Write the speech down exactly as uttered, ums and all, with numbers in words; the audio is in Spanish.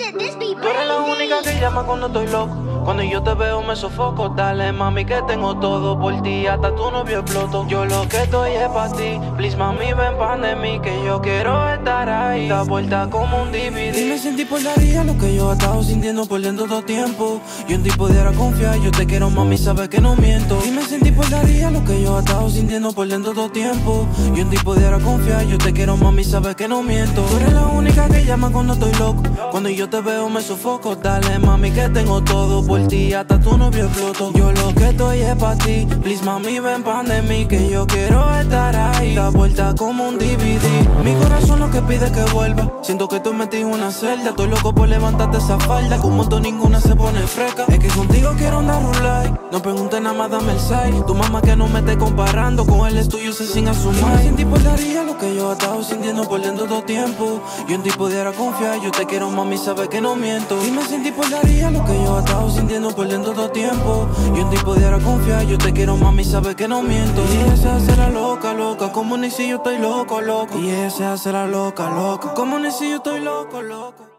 Tú eres la única que llama cuando estoy loco. Cuando yo te veo me sofoco. Dale mami que tengo todo por ti, hasta tu novio exploto. Yo lo que estoy es pa' ti. Please mami ven pan de mí, que yo quiero estar ahí. Da vuelta como un D V D. Dime si en ti daría lo que yo he estado sintiendo por dentro todo tiempo. Yo en ti pudiera confiar, yo te quiero mami, sabes que no miento. Dime si en ti daría lo que yo he estado sintiendo por dentro todo tiempo. Yo en ti pudiera confiar, yo te quiero mami, sabes que no miento. Tú eres la única que llama cuando estoy loco. Cuando yo te veo me sofoco. Dale mami que tengo todo por ti, hasta tu novio exploto. Yo lo que estoy es pa' ti. Please mami ven pan de mí, que yo quiero estar ahí. Da vuelta como un D V D. Mi corazón lo que pide que vuelva. Siento que estoy metido en una celda. Estoy loco por levantarte esa falda. Como tú ninguna se pone fresca. Es que contigo quiero andar rulay. No preguntes nada más, dame el side. Tu mamá que no me esté comparando con él es tuyo, se sin asumir. Sin ti daría lo que yo he estado sintiendo por dentro todo tiempo. Yo en ti pudiera confiar, yo te quiero mami, sabes que no miento. Dime si en ti daría lo que yo he estado sintiendo por dentro todo tiempo. Yo en ti pudiera confiar, yo te quiero mami, sabes que no miento. Y esa hace la loca, loca, como ni si yo estoy loco, loco. Y esa hace la loca, loca, como ni si yo estoy loco, loco.